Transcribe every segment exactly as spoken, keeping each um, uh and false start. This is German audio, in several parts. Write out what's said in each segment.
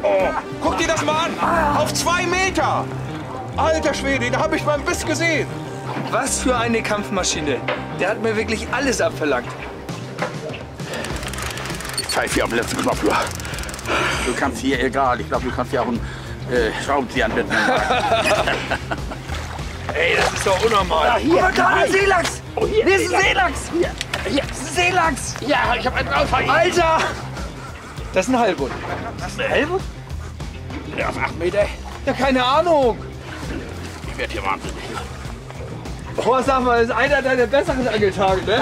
Oh, guck dir das mal an! Auf zwei Meter! Alter Schwede, da habe ich meinen Biss gesehen! Was für eine Kampfmaschine! Der hat mir wirklich alles abverlangt. Ich pfeife hier am letzten Knopf. Du kannst hier, egal, ich glaube, du kannst hier auch einen äh, Schraubenzieher mitnehmen. Ey, das ist doch unnormal. Ah, hier, oh, da ist ein Seelachs! Oh, hier, hier ist ein Seelachs! Hier, hier. Das ist ein Seelachs! Ja, ich habe einen drauf. Alter! Das ist ein Heilbutt. Das ist ein Heilbutt? Ja, auf acht Meter. Ja, keine Ahnung. Ich werde hier wahnsinnig. Oh, sag mal, das ist einer deiner besseren Angeltage, ne?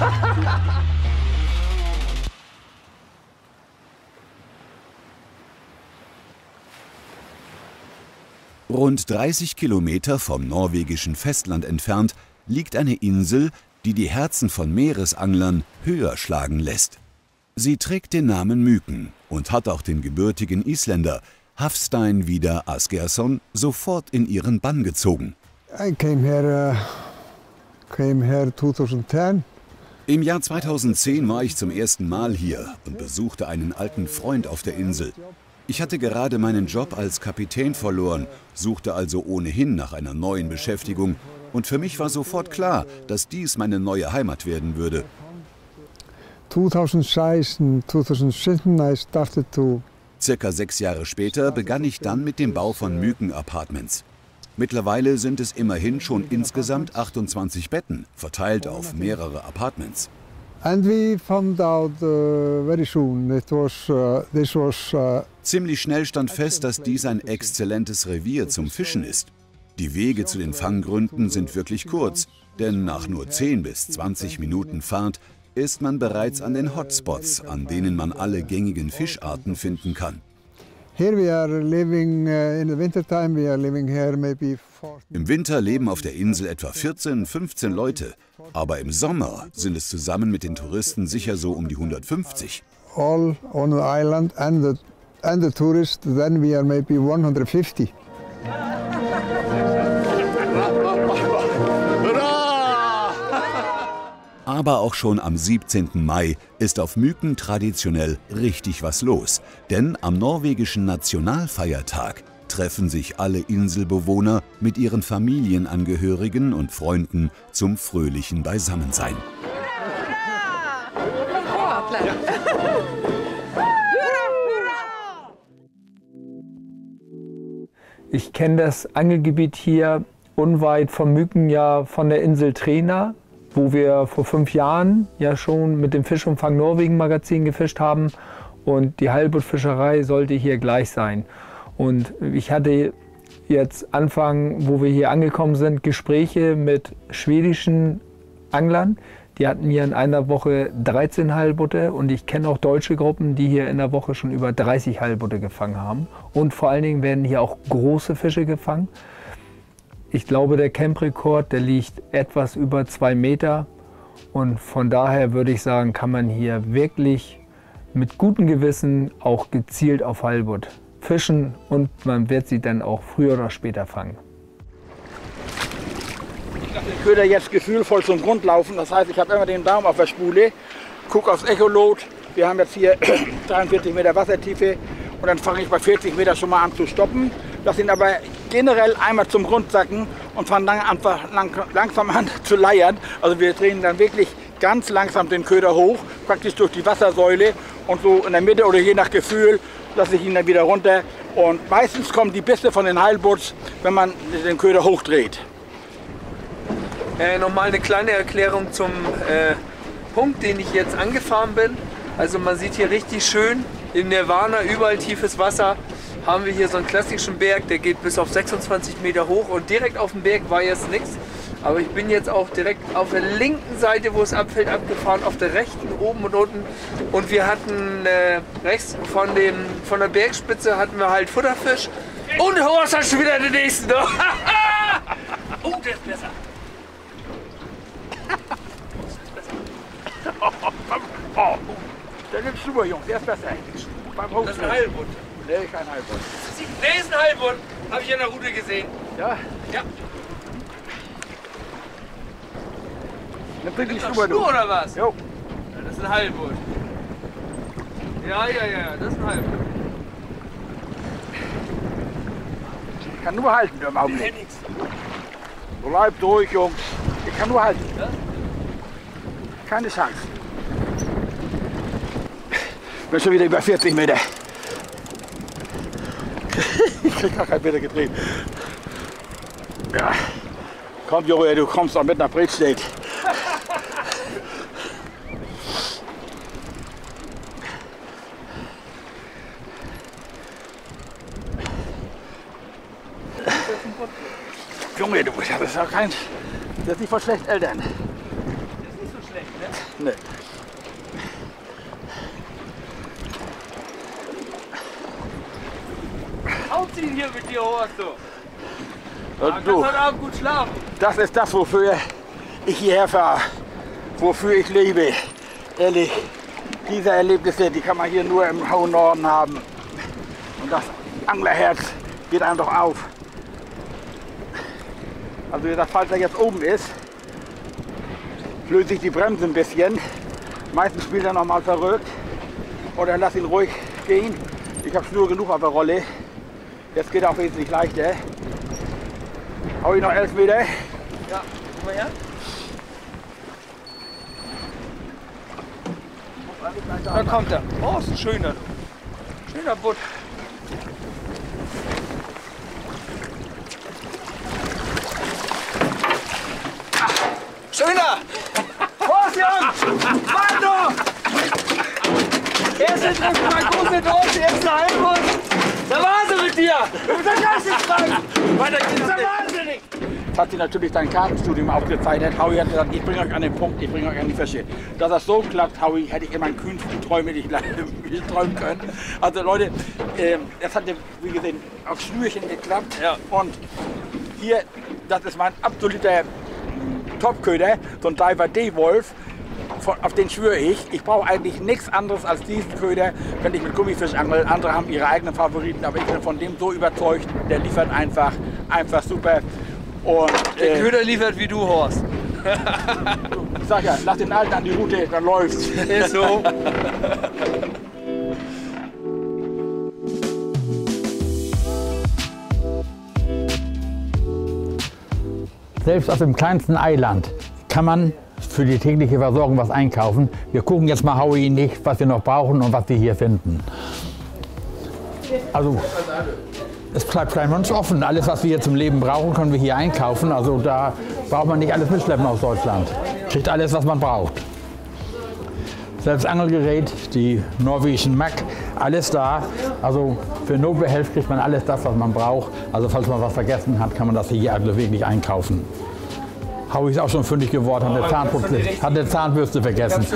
Rund dreißig Kilometer vom norwegischen Festland entfernt liegt eine Insel, die die Herzen von Meeresanglern höher schlagen lässt. Sie trägt den Namen Myken und hat auch den gebürtigen Isländer Hafstein Vidar Asgeirsson sofort in ihren Bann gezogen. I came here, uh, came here twenty ten. Im Jahr zweitausendzehn war ich zum ersten Mal hier und besuchte einen alten Freund auf der Insel. Ich hatte gerade meinen Job als Kapitän verloren, suchte also ohnehin nach einer neuen Beschäftigung. Und für mich war sofort klar, dass dies meine neue Heimat werden würde. zweitausendsechs und zweitausendsiebzehn I started to. Circa sechs Jahre später begann ich dann mit dem Bau von Myken Apartments. Mittlerweile sind es immerhin schon insgesamt achtundzwanzig Betten, verteilt auf mehrere Apartments. And we found out uh, very soon it was, uh, this was, uh, Ziemlich schnell stand fest, dass dies ein exzellentes Revier zum Fischen ist. Die Wege zu den Fanggründen sind wirklich kurz, denn nach nur zehn bis zwanzig Minuten Fahrt ist man bereits an den Hotspots, an denen man alle gängigen Fischarten finden kann. here we are living uh, in the wintertime, we are living here maybe four. Im Winter leben auf der Insel etwa vierzehn, fünfzehn Leute, aber im Sommer sind es zusammen mit den Touristen sicher so um die hundertfünfzig. All on the island and the, and the tourists, then we are maybe one hundred fifty. Aber auch schon am siebzehnten Mai ist auf Myken traditionell richtig was los. Denn am norwegischen Nationalfeiertag treffen sich alle Inselbewohner mit ihren Familienangehörigen und Freunden zum fröhlichen Beisammensein. Ich kenne das Angelgebiet hier unweit von Myken ja von der Insel Træna, wo wir vor fünf Jahren ja schon mit dem Fischumfang Norwegen Magazin gefischt haben. Und die Heilbuttfischerei sollte hier gleich sein. Und ich hatte jetzt Anfang, wo wir hier angekommen sind, Gespräche mit schwedischen Anglern. Die hatten hier in einer Woche dreizehn Heilbutte und ich kenne auch deutsche Gruppen, die hier in der Woche schon über dreißig Heilbutte gefangen haben. Und vor allen Dingen werden hier auch große Fische gefangen. Ich glaube, der Camprekord, der liegt etwas über zwei Meter. Und von daher würde ich sagen, kann man hier wirklich mit gutem Gewissen auch gezielt auf Heilbutt fischen und man wird sie dann auch früher oder später fangen. Ich lasse den Köder jetzt gefühlvoll zum Grund laufen. Das heißt, ich habe immer den Daumen auf der Spule, gucke aufs Echolot. Wir haben jetzt hier dreiundvierzig Meter Wassertiefe und dann fange ich bei vierzig Meter schon mal an zu stoppen. Lass ihn aber generell einmal zum Grund sacken und fangen dann einfach lang, langsam an zu leiern. Also wir drehen dann wirklich ganz langsam den Köder hoch, praktisch durch die Wassersäule und so in der Mitte oder je nach Gefühl lasse ich ihn dann wieder runter. Und meistens kommen die Bisse von den Heilbutts, wenn man den Köder hochdreht. Äh, Nochmal eine kleine Erklärung zum äh, Punkt, den ich jetzt angefahren bin. Also man sieht hier richtig schön in Nirvana, überall tiefes Wasser. Haben wir hier so einen klassischen Berg, der geht bis auf sechsundzwanzig Meter hoch und direkt auf dem Berg war jetzt nichts. Aber ich bin jetzt auch direkt auf der linken Seite, wo es abfällt, abgefahren, auf der rechten, oben und unten. Und wir hatten äh, rechts von, dem, von der Bergspitze hatten wir halt Futterfisch. Und Horst hat schon wieder den nächsten. Oh, der ist besser. Oh, der nimmt Schnur, Jungs, der ist besser. Das ist ein Heilbutt. Nee, kein Heilbutt. Der ist ein Heilbutt. Habe ich in der Route gesehen. Ja? Ja. Nimm bitte die Schnur, Schnur, du. oder was? Jo. Das ist ein Heilbutt. Ja, ja, ja, das ist ein Heilbutt. Ich kann nur halten im Augenblick. Bleib durch, Jungs. Ich kann nur halten. Keine Chance. Ich bin schon wieder über vierzig Meter. Ich krieg gar keinen Meter gedreht. Ja. Komm, Junge, du kommst auch mit nach Bredstedt. Junge, du, das ist auch kein. Das ist nicht von schlechten Eltern. Das ist nicht so schlecht, ne? Nee. Aufziehen hier mit dir, Horst, du. Und Ah, du, kannst heute Abend gut schlafen. das ist das, wofür ich hierher fahre. Wofür ich lebe. Ehrlich, diese Erlebnisse, die kann man hier nur im hohen Norden haben. Und das Anglerherz geht einem doch auf. Also wie gesagt, falls er jetzt oben ist, löse ich die Bremse ein bisschen. Meistens spielt er noch mal verrückt. Oder lass ihn ruhig gehen. Ich habe Schnur genug auf der Rolle. Jetzt geht er auch wesentlich leichter. Hau ich noch elf Meter. Ja, komm mal her. Da kommt er. Oh, ist ein schöner. Schöner Butt. Schöner! Prost, Jungs! Mando! Erste Treffen bei Große Dose, jetzt ein Halbwurst. Da war sie mit dir! Du bist der Geisteskrank! Weiter geht's, ist der wahnsinnig! Das hat sie natürlich dein Kartenstudium aufgezeichnet. Howie hat gesagt, ich bringe euch an den Punkt, ich bringe euch an die Fische. Dass das so klappt, Howie, hätte ich in meinen kühnsten Träumen nicht, nicht träumen können. Also Leute, äh, das hat, wie gesehen, auf Schnürchen geklappt. Ja. Und hier, das ist mein absoluter Topköder, so ein Diver D-Wolf. Auf den schwöre ich. Ich brauche eigentlich nichts anderes als diesen Köder, wenn ich mit Gummifisch angel. Andere haben ihre eigenen Favoriten, aber ich bin von dem so überzeugt, der liefert einfach, einfach super. Und, Der äh, Köder liefert wie du, Horst. ich sag ja, lass den Alten an die Route, dann läuft's. Ist so. Selbst aus dem kleinsten Eiland kann man für die tägliche Versorgung was einkaufen. Wir gucken jetzt mal, Howie, nicht, was wir noch brauchen und was wir hier finden. Also, es bleibt klein uns offen. Alles, was wir hier zum Leben brauchen, können wir hier einkaufen. Also da braucht man nicht alles mitschleppen aus Deutschland. Kriegt alles, was man braucht. Selbst Angelgerät, die norwegischen Mack, alles da. Also für Notbehelf kriegt man alles das, was man braucht. Also falls man was vergessen hat, kann man das hier also wirklich einkaufen. Howie ist auch schon fündig geworden, hat eine, Zahnputze, hat eine Zahnbürste vergessen.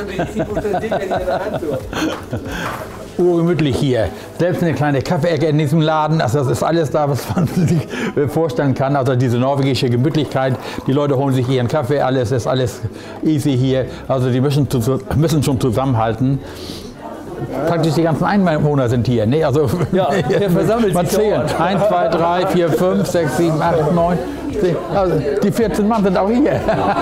Urgemütlich hier. Selbst eine kleine Kaffeeecke in diesem Laden, also das ist alles da, was man sich vorstellen kann. Also diese norwegische Gemütlichkeit, die Leute holen sich ihren Kaffee, alles ist alles easy hier. Also die müssen, müssen schon zusammenhalten. Praktisch die ganzen Einwohner sind hier. Ne? Also, Ja, der versammelt man sich zählt. eins, zwei, drei, vier, fünf, sechs, sieben, acht, neun, zehn. Also die vierzehn Mann sind auch hier.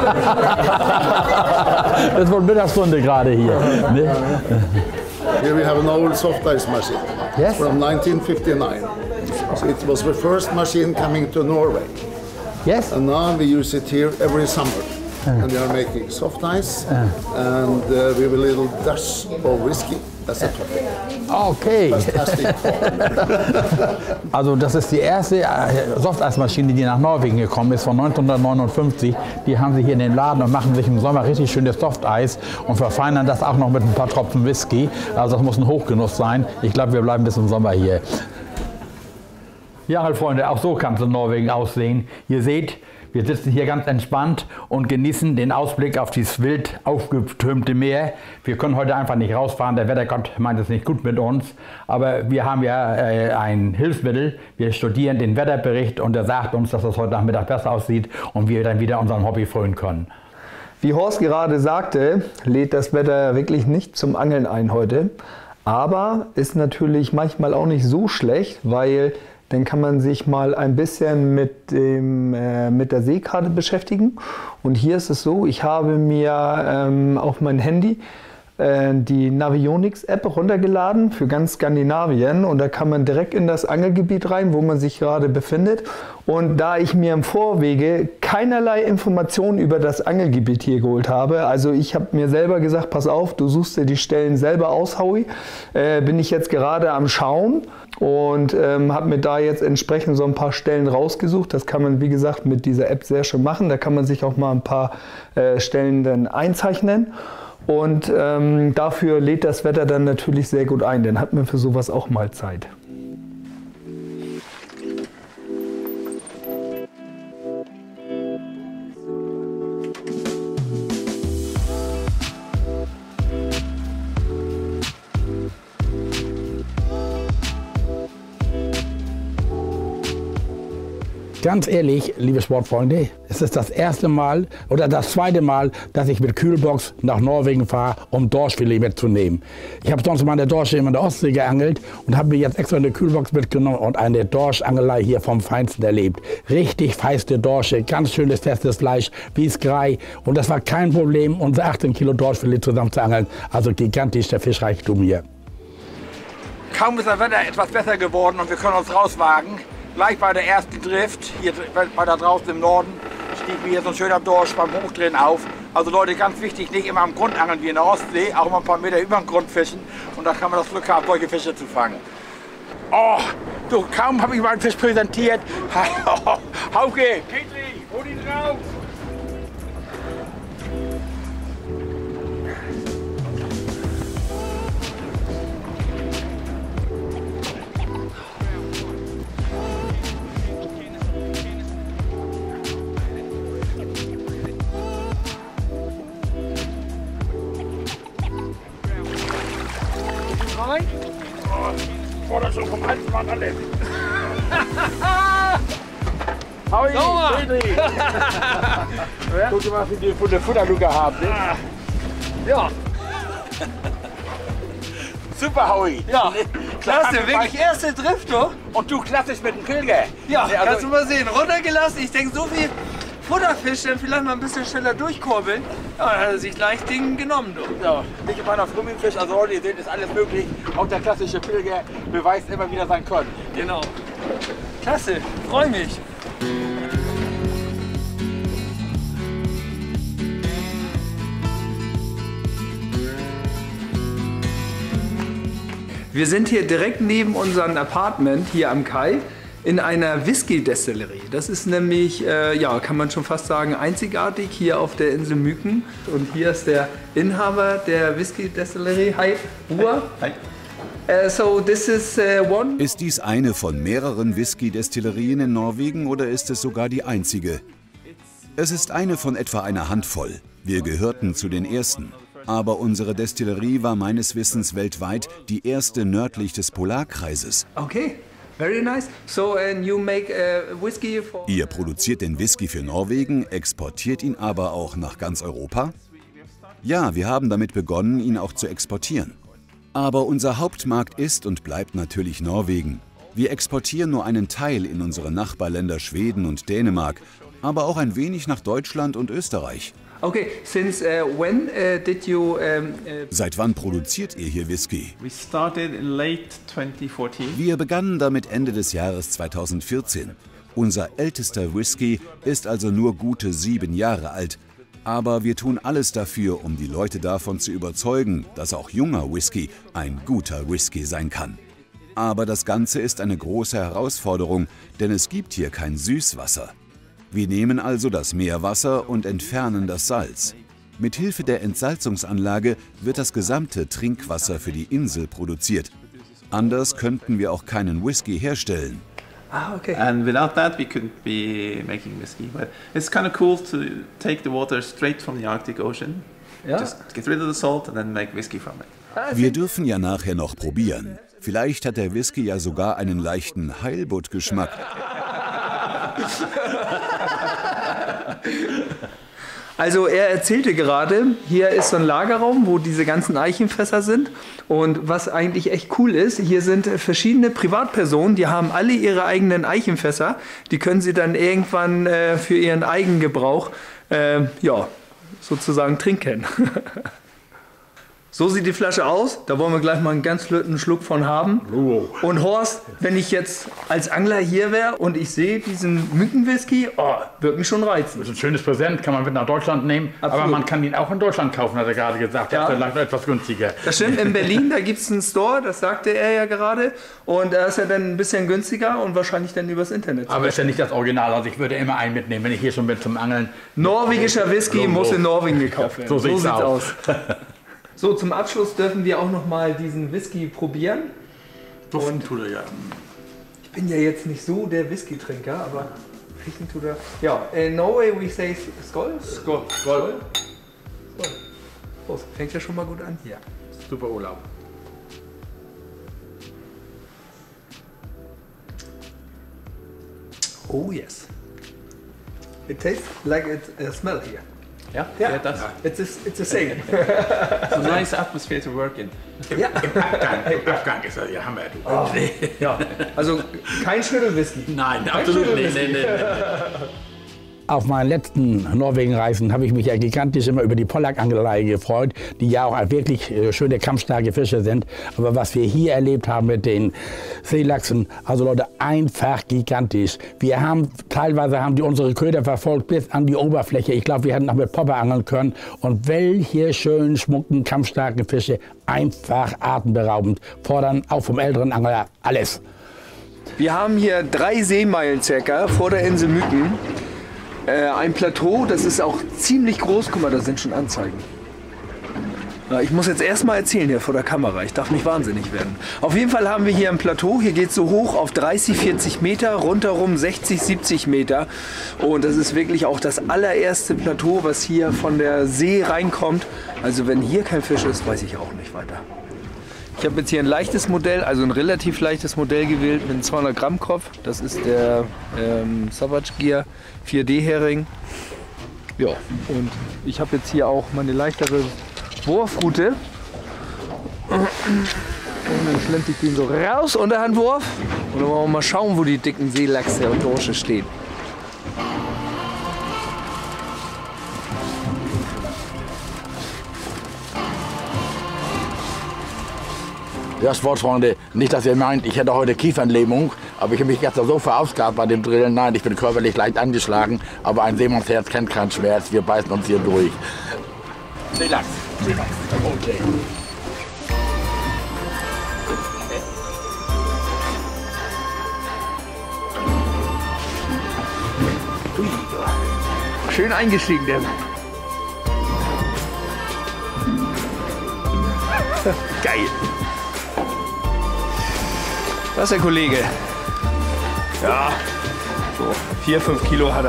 Das ist wohl Mittagsstunde gerade hier. Ne? Here we have an old soft ice machine Yes. from nineteen fifty-nine. So it was the first machine coming to Norway. Yes? And now we use it here every summer. And we are making soft ice and uh, we have a little dash of whiskey as a topping. Okay. Fantastic. Also das ist die erste Softeismaschine, die nach Norwegen gekommen ist, von neunzehnhundertneunundfünfzig. Die haben sie hier in den Laden und machen sich im Sommer richtig schönes Softeis und verfeinern das auch noch mit ein paar Tropfen Whisky. Also das muss ein Hochgenuss sein. Ich glaube, wir bleiben bis im Sommer hier. Ja, halt Freunde, auch so kann es in Norwegen aussehen. Ihr seht, wir sitzen hier ganz entspannt und genießen den Ausblick auf dieses wild aufgetürmte Meer. Wir können heute einfach nicht rausfahren, der Wettergott meint es nicht gut mit uns. Aber wir haben ja äh, ein Hilfsmittel, wir studieren den Wetterbericht und er sagt uns, dass es heute Nachmittag besser aussieht und wir dann wieder unserem Hobby frönen können. Wie Horst gerade sagte, lädt das Wetter wirklich nicht zum Angeln ein heute. Aber ist natürlich manchmal auch nicht so schlecht, weil dann kann man sich mal ein bisschen mit, dem, äh, mit der Seekarte beschäftigen. Und hier ist es so, ich habe mir ähm, auf mein Handy die Navionics-App runtergeladen für ganz Skandinavien und da kann man direkt in das Angelgebiet rein, wo man sich gerade befindet. Und da ich mir im Vorwege keinerlei Informationen über das Angelgebiet hier geholt habe, also ich habe mir selber gesagt, pass auf, du suchst dir die Stellen selber aus, Howie, äh, bin ich jetzt gerade am Schauen und ähm, habe mir da jetzt entsprechend so ein paar Stellen rausgesucht. Das kann man, wie gesagt, mit dieser App sehr schön machen. Da kann man sich auch mal ein paar äh, Stellen dann einzeichnen. Und ähm, dafür lädt das Wetter dann natürlich sehr gut ein. Dann hat man für sowas auch mal Zeit. Ganz ehrlich, liebe Sportfreunde, es ist das erste Mal oder das zweite Mal, dass ich mit Kühlbox nach Norwegen fahre, um Dorschfilet mitzunehmen. Ich habe sonst meine Dorsche immer in der Ostsee geangelt und habe mir jetzt extra eine Kühlbox mitgenommen und eine Dorschangelei hier vom Feinsten erlebt. Richtig feiste Dorsche, ganz schönes, festes Fleisch, wie Skrei. Und das war kein Problem, unsere achtzehn Kilo Dorschfilet zusammen zu angeln. Also gigantisch der Fischreichtum hier. Kaum ist das Wetter etwas besser geworden und wir können uns rauswagen. Gleich bei der ersten Drift, hier bei da draußen im Norden, stieg mir hier so ein schöner Dorsch beim Hochdrehen auf. Also Leute, ganz wichtig, nicht immer am Grund angeln wie in der Ostsee, auch mal ein paar Meter über dem Grund fischen. Und da kann man das Glück haben, solche Fische zu fangen. Oh, du, kaum habe ich meinen Fisch präsentiert. Hauke, Petri, hol ihn raus! Oh, das ist schon vom Halsmann alles. Hoi, Petri! Guck dir mal, wie die von der Futterluke haben. Ne? Ja. Super, Howie. Ja, klasse, wirklich erste Drift, du. Und du klassisch mit dem Pilger. Ja, also, kannst du mal sehen, runtergelassen. Ich denke, so viel Futterfisch, dann vielleicht mal ein bisschen schneller durchkurbeln. Ja, dann hat er sich gleich Ding genommen, du. Ja, nicht immer noch Flummifisch, also Leute, ihr seht, ist alles möglich. Auch der klassische Pilger beweist immer wieder sein Können. Genau. Klasse, freue mich. Wir sind hier direkt neben unserem Apartment hier am Kai in einer Whisky-Destillerie. Das ist nämlich, äh, ja, kann man schon fast sagen, einzigartig hier auf der Insel Myken. Und hier ist der Inhaber der Whisky-Destillerie. Hi, Uwe. Hi. Uh, so this is, uh, one. Ist dies eine von mehreren Whisky-Destillerien in Norwegen oder ist es sogar die einzige? Es ist eine von etwa einer Handvoll. Wir gehörten zu den ersten. Aber unsere Destillerie war meines Wissens weltweit die erste nördlich des Polarkreises. Okay. Very nice. So, and you make uh, whiskey for... Ihr produziert den Whisky für Norwegen, exportiert ihn aber auch nach ganz Europa? Ja, wir haben damit begonnen, ihn auch zu exportieren. Aber unser Hauptmarkt ist und bleibt natürlich Norwegen. Wir exportieren nur einen Teil in unsere Nachbarländer Schweden und Dänemark, aber auch ein wenig nach Deutschland und Österreich. Okay, since uh, when uh, did you... Um, uh Seit wann produziert ihr hier Whisky? We started in late twenty fourteen. Wir begannen damit Ende des Jahres zweitausendvierzehn. Unser ältester Whisky ist also nur gute sieben Jahre alt. Aber wir tun alles dafür, um die Leute davon zu überzeugen, dass auch junger Whisky ein guter Whisky sein kann. Aber das Ganze ist eine große Herausforderung, denn es gibt hier kein Süßwasser. Wir nehmen also das Meerwasser und entfernen das Salz. Mithilfe der Entsalzungsanlage wird das gesamte Trinkwasser für die Insel produziert. Anders könnten wir auch keinen Whisky herstellen. Ah, okay. And without that we couldn't be making whiskey. But it's kind of cool to take the water straight from the Arctic Ocean. Ja. Just get rid of the salt and then make whiskey from it. Wir dürfen ja nachher noch probieren. Vielleicht hat der Whisky ja sogar einen leichten Heilbutt-Geschmack. Also er erzählte gerade, hier ist so ein Lagerraum, wo diese ganzen Eichenfässer sind. Und was eigentlich echt cool ist, hier sind verschiedene Privatpersonen, die haben alle ihre eigenen Eichenfässer. Die können sie dann irgendwann äh, für ihren Eigengebrauch äh, ja, sozusagen trinken. So sieht die Flasche aus. Da wollen wir gleich mal einen ganz blöden Schluck von haben. Und Horst, wenn ich jetzt als Angler hier wäre und ich sehe diesen Mückenwhisky, oh, würde mich schon reizen. Das ist ein schönes Präsent, kann man mit nach Deutschland nehmen. Absolut. Aber man kann ihn auch in Deutschland kaufen, hat er gerade gesagt. Ja. Das ist vielleicht etwas günstiger. Das stimmt, in Berlin, da gibt es einen Store, das sagte er ja gerade. Und da ist er dann ein bisschen günstiger und wahrscheinlich dann übers Internet. Aber ist ja nicht das Original, also ich würde immer einen mitnehmen, wenn ich hier schon bin zum Angeln. Norwegischer Whisky Logo. muss in Norwegen gekauft werden. So sieht's sieht's aus. So, zum Abschluss dürfen wir auch noch mal diesen Whisky probieren. Duften tut er ja. Ich bin ja jetzt nicht so der Whisky-Trinker, aber riechen tut er. Ja, in Norway we say Skål. Skål. Skål. Oh, fängt ja schon mal gut an hier. Super Urlaub. Oh yes. It tastes like it uh, smell here. Yeah, Yeah, yeah, that's It's a, it's the same. it's a nice atmosphere to work in. Ja. Im Abgang, im Abgang ist er, ja, Hammer. Du. Oh, ja. Also kein Schüttelwhisky. Nein, Kein absolut nicht. Schüttelwhisky. Nee, nee, nee. Auf meinen letzten Norwegen-Reisen habe ich mich ja gigantisch immer über die Pollack-Angelei gefreut, die ja auch wirklich äh, schöne kampfstarke Fische sind. Aber was wir hier erlebt haben mit den Seelachsen, also Leute, einfach gigantisch. Wir haben, teilweise haben die unsere Köder verfolgt bis an die Oberfläche. Ich glaube, wir hätten noch mit Popper angeln können. Und welche schönen, schmucken, kampfstarken Fische, einfach atemberaubend, fordern auch vom älteren Angler alles. Wir haben hier drei Seemeilen circa vor der Insel Myken. Äh, ein Plateau, das ist auch ziemlich groß. Guck mal, da sind schon Anzeigen. Na, ich muss jetzt erstmal erzählen hier vor der Kamera. Ich darf nicht wahnsinnig werden. Auf jeden Fall haben wir hier ein Plateau. Hier geht es so hoch auf dreißig, vierzig Meter, rundherum sechzig, siebzig Meter. Und das ist wirklich auch das allererste Plateau, was hier von der See reinkommt. Also wenn hier kein Fisch ist, weiß ich auch nicht weiter. Ich habe jetzt hier ein leichtes Modell, also ein relativ leichtes Modell gewählt mit einem zweihundert Gramm Kopf. Das ist der ähm, Savage Gear vier D Hering. Ja, und ich habe jetzt hier auch meine leichtere Wurfroute. Und dann schlente ich den so raus, Unterhandwurf. Und dann wollen wir mal schauen, wo die dicken Seelachse und Dorsche stehen. Ja, Sportfreunde, nicht, dass ihr meint, ich hätte heute Kiefernlähmung, aber ich habe mich gestern so verausgabt bei dem Drillen. Nein, ich bin körperlich leicht angeschlagen, aber ein Seemannsherz kennt keinen Schmerz. Wir beißen uns hier durch. Seelachs, Seelachs, okay. Schön eingestiegen, der. Geil. Das ist der Kollege. Ja, so vier, fünf Kilo hat er.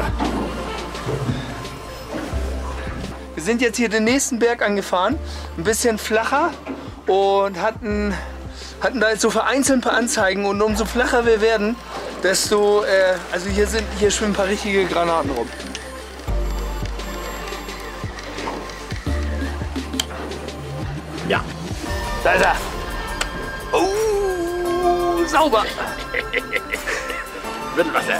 Wir sind jetzt hier den nächsten Berg angefahren, ein bisschen flacher und hatten, hatten da jetzt so vereinzelt ein paar Anzeigen. Und umso flacher wir werden, desto, äh, also hier, sind, hier schwimmen ein paar richtige Granaten rum. Ja, da ist er. Oh, sauber. Mittelwasser.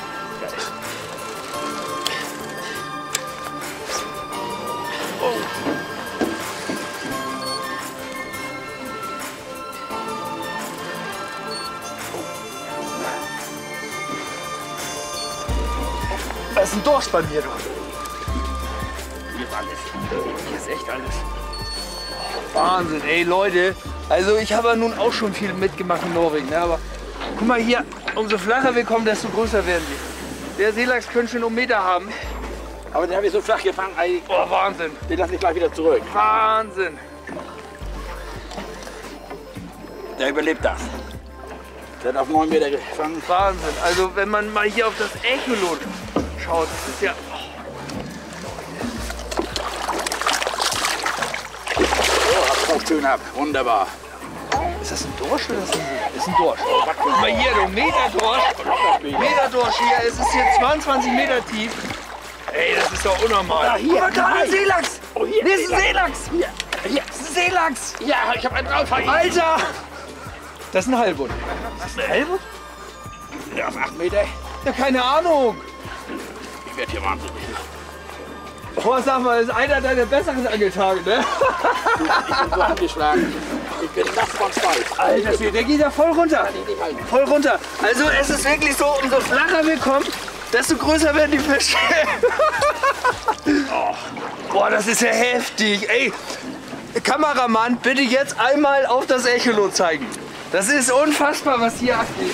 Da ist ein Dorsch bei mir, du. Hier ist alles. Hier ist echt alles. Wahnsinn, ey Leute. Also ich habe ja nun auch schon viel mitgemacht in Norwegen, ne? Aber guck mal hier, umso flacher wir kommen, desto größer werden die. Der Seelachs könnte schon um Meter haben. Aber den habe ich so flach gefangen, ey. Oh, Wahnsinn. Den lasse ich gleich wieder zurück. Wahnsinn. Der überlebt das. Der hat auf neun Meter gefangen. Wahnsinn. Also wenn man mal hier auf das Echolot schaut, das ist ja... So, hab's schön ab. Wunderbar. Ist das ein Dorsch oder ist das ein, ist ein Dorsch? Oh, guck mal hier, du Meterdorsch. Meterdorsch hier, es ist hier zweiundzwanzig Meter tief. Ey, das ist doch unnormal. Ja, hier, Guck mal, da hier. ein Seelachs. Oh, hier. Hier ist ein Seelachs. Hier, hier. Das ist ein Seelachs. Ja, ich habe einen drauf. Alter. Das ist ein Halbut. Das ist ein Halbut? Ja, auf acht Meter. Ja, keine Ahnung. Ich werde hier wahnsinnig. Horst, sag mal, das ist einer deiner besseren Angeltage, ne? Ich bin so angeschlagen. Ich bin nass von Schweiß. Alter, der geht ja voll runter. Voll runter. Also es ist wirklich so, umso flacher wir kommen, desto größer werden die Fische. Oh. Boah, das ist ja heftig. Ey, Kameramann, bitte jetzt einmal auf das Echolot zeigen. Das ist unfassbar, was hier abgeht.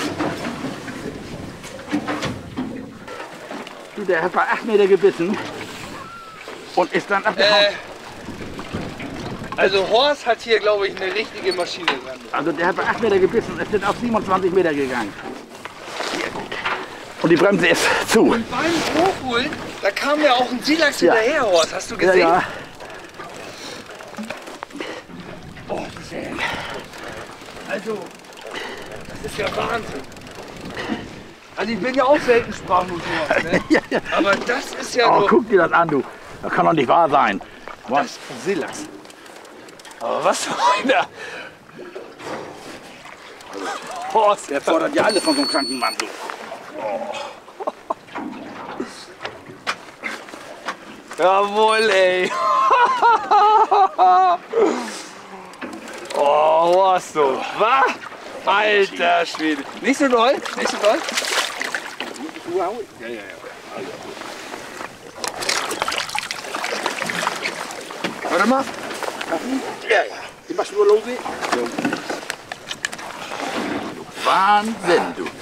Du, der hat bei acht Meter gebissen und ist dann abgehauen. Äh, also Horst hat hier, glaube ich, eine richtige Maschine dran. Also der hat bei acht Meter gebissen und ist dann auf siebenundzwanzig Meter gegangen. Und die Bremse ist zu. Und beim Hochholen, da kam ja auch ein Silax Ja. hinterher, Horst. Hast du gesehen? Ja, ja. Oh, sehr. Also, das ist ja Wahnsinn. Also ich bin ja auch selten sprachlos, Horst, ne? Ja, ja. Aber das ist ja Oh, nur... guck dir das an, du. Das kann doch nicht wahr sein. Das ist ein Silax. Aber was für einer? Horst, Der fordert ja alles von so einem kranken Mann. Du. Jawohl, ey. Oh, Horst, du. Was? Alter Schwede. Nicht so doll? Nicht so doll? Ja, ja, ja. Warte mal. Ja, ja. Ich mach's nur los. Wahnsinn, du.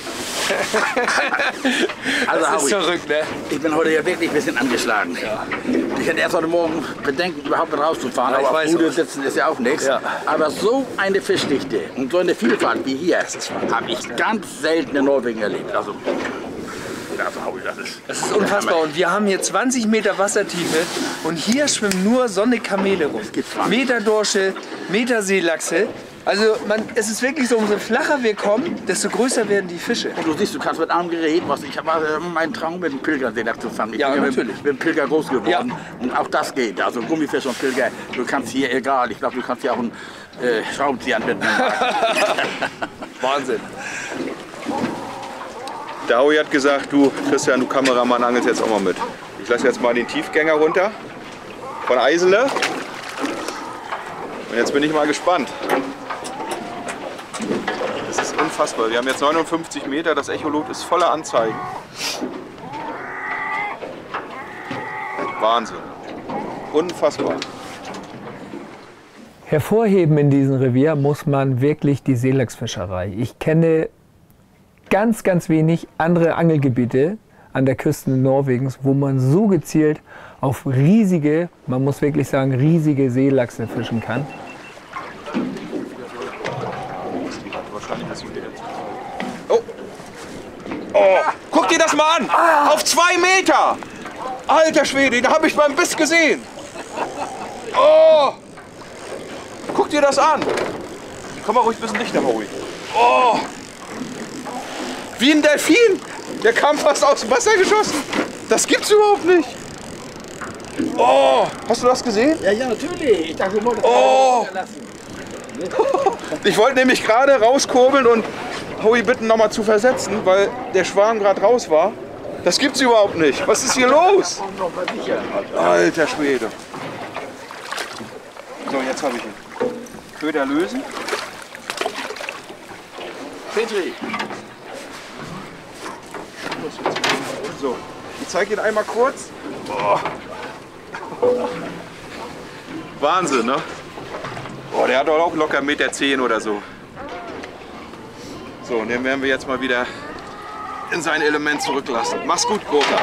Also, Das ist Howie, verrückt, ne? ich bin heute ja wirklich ein bisschen angeschlagen. Ja. Ich hatte erst heute Morgen Bedenken, überhaupt rauszufahren, Ja, ich aber weiß auf Bude auch. sitzen ist ja auch nichts. Ja. Aber so eine Fischdichte und so eine Vielfalt wie hier habe ich ganz selten in Norwegen erlebt. Also, also Howie, das ist... Das ist unfassbar. Und wir haben hier zwanzig Meter Wassertiefe und hier schwimmen nur Sonnekamele rum. Meterdorsche, Meterseelachse. Also man, es ist wirklich so, umso flacher wir kommen, desto größer werden die Fische. Und du siehst, du kannst mit einem Gerät, was ich habe äh, meinen Traum mit dem Pilgerseelachs zusammen. Ich Ja, bin natürlich. mit, mit dem Pilger groß geworden. Ja. Und auch das geht. Also Gummifisch und Pilger, du kannst hier, egal, ich glaube, du kannst hier auch einen äh, Schraubenzieher anbinden. Wahnsinn. Der Howie hat gesagt, du Christian, du Kameramann, angelst jetzt auch mal mit. Ich lasse jetzt mal den Tiefgänger runter von Eisele. Und jetzt bin ich mal gespannt. Das ist unfassbar. Wir haben jetzt neunundfünfzig Meter, das Echolot ist voller Anzeigen. Wahnsinn. Unfassbar. Hervorheben in diesem Revier muss man wirklich die Seelachsfischerei. Ich kenne ganz, ganz wenig andere Angelgebiete an der Küste Norwegens, wo man so gezielt auf riesige, man muss wirklich sagen, riesige Seelachse fischen kann. Oh. Oh, guck dir das mal an! Auf zwei Meter! Alter Schwede, da habe ich beim Biss gesehen! Oh! Guck dir das an! Komm mal ruhig ein bisschen dichter, Howie. Oh! Wie ein Delfin! Der kam fast aus dem Wasser geschossen! Das gibt's überhaupt nicht! Oh! Hast du das gesehen? Ja, ja, natürlich. Ich dachte, nur, das Oh! Ich wollte nämlich gerade rauskurbeln und Howie bitten, noch mal zu versetzen, weil der Schwarm gerade raus war. Das gibt's überhaupt nicht. Was ist hier los? Alter Schwede. So, jetzt habe ich ihn. Köder lösen. Petri. So, ich zeige ihn einmal kurz. Oh. Wahnsinn, ne? Oh, der hat doch auch locker eins Meter zehn oder so. So, und den werden wir jetzt mal wieder in sein Element zurücklassen. Mach's gut, Gurka.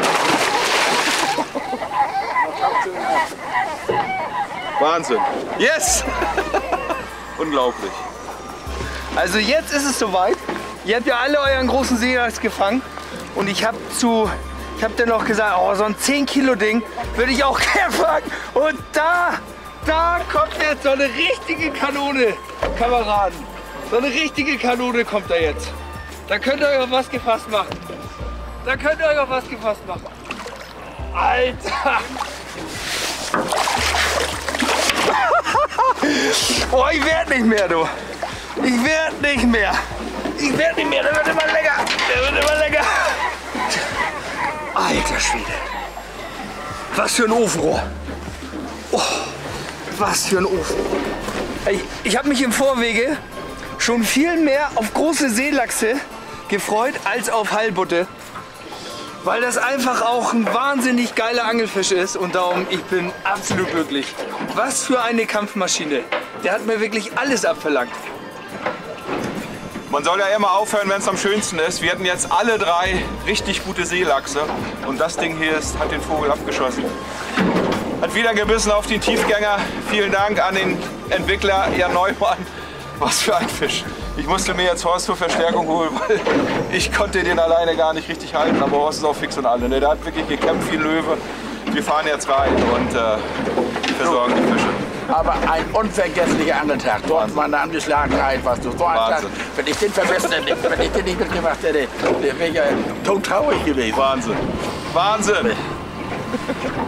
Wahnsinn. Yes! Unglaublich. Also jetzt ist es soweit. Ihr habt ja alle euren großen Seelachs gefangen. Und ich habe zu, ich habe dann noch gesagt, oh, so ein zehn Kilo Ding würde ich auch gerne fangen. Und da, da kommt jetzt so eine richtige Kanone, Kameraden. So eine richtige Kanone kommt da jetzt. Da könnt ihr euch auf was gefasst machen. Da könnt ihr euch auf was gefasst machen. Alter! Oh, ich werd nicht mehr, du. Ich werd nicht mehr. Ich werd nicht mehr. Der wird immer länger. Der wird immer länger. Alter Schwede. Was für ein Ofenrohr. Oh, was für ein Ofen. Ich, ich habe mich im Vorwege schon viel mehr auf große Seelachse gefreut als auf Heilbutte. Weil das einfach auch ein wahnsinnig geiler Angelfisch ist und darum, ich bin absolut glücklich. Was für eine Kampfmaschine. Der hat mir wirklich alles abverlangt. Man soll ja immer aufhören, wenn es am schönsten ist. Wir hatten jetzt alle drei richtig gute Seelachse und das Ding hier ist, hat den Vogel abgeschossen. Hat wieder gebissen auf den Tiefgänger. Vielen Dank an den Entwickler Jan Neumann. Was für ein Fisch. Ich musste mir jetzt Horst zur Verstärkung holen, weil ich konnte den alleine gar nicht richtig halten. Aber Horst ist auch fix und alle. Ne? Der hat wirklich gekämpft wie ein Löwe. Wir fahren jetzt rein und äh, versorgen die Fische. Aber ein unvergesslicher Angeltag. Dort war eine Angeschlagenheit, was du so ein Tag, wenn ich den vergessen hätte, wenn ich den nicht mitgemacht hätte, der wäre ja todtraurig gewesen. Wahnsinn. Wahnsinn.